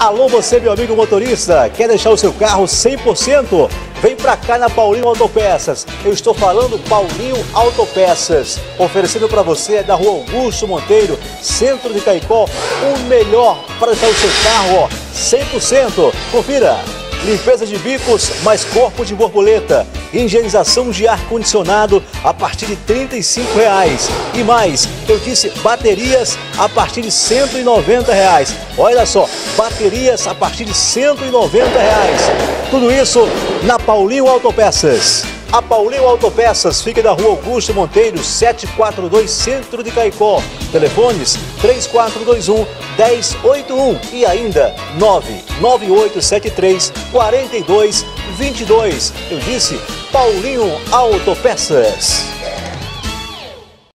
Alô, você, meu amigo motorista, quer deixar o seu carro 100%? Vem pra cá na Paulinho Autopeças. Eu estou falando Paulinho Autopeças, oferecendo para você da Rua Augusto Monteiro, centro de Caicó, o melhor para deixar o seu carro, ó, 100%. Confira. Limpeza de bicos mais corpo de borboleta. Higienização de ar-condicionado a partir de R$ 35,00. E mais, eu disse baterias a partir de R$ 190,00. Olha só, baterias a partir de R$ 190,00. Tudo isso na Paulinho Autopeças. A Paulinho Autopeças fica na Rua Augusto Monteiro, 742, Centro de Caicó. Telefones 3421-1081 e ainda 99873-4222. Eu disse Paulinho Autopeças.